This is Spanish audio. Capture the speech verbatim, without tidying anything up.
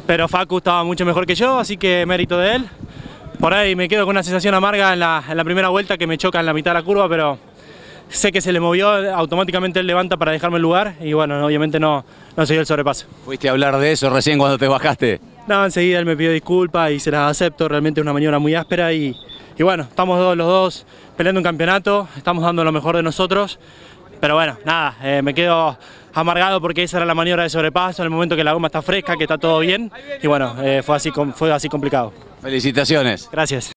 pero Facu estaba mucho mejor que yo, así que mérito de él. Por ahí me quedo con una sensación amarga en la, en la primera vuelta que me choca en la mitad de la curva, pero sé que se le movió, automáticamente él levanta para dejarme el lugar y bueno, obviamente no, no se dio el sobrepaso. ¿Fuiste a hablar de eso recién cuando te bajaste? No, enseguida él me pidió disculpas y se las acepto, realmente es una maniobra muy áspera y, y bueno, estamos dos, los dos peleando un campeonato, estamos dando lo mejor de nosotros, pero bueno, nada, eh, me quedo amargado porque esa era la maniobra de sobrepaso en el momento que la goma está fresca, que está todo bien y bueno, eh, fue, así, fue así complicado. Felicitaciones. Gracias.